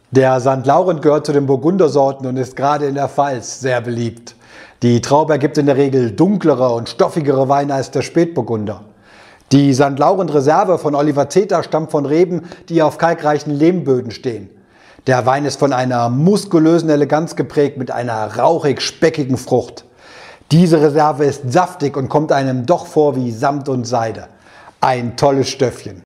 Der St. Laurent gehört zu den Burgundersorten und ist gerade in der Pfalz sehr beliebt. Die Traube ergibt in der Regel dunklere und stoffigere Weine als der Spätburgunder. Die St. Laurent Reserve von Oliver Zeter stammt von Reben, die auf kalkreichen Lehmböden stehen. Der Wein ist von einer muskulösen Eleganz geprägt mit einer rauchig-speckigen Frucht. Diese Reserve ist saftig und kommt einem doch vor wie Samt und Seide. Ein tolles Stöffchen.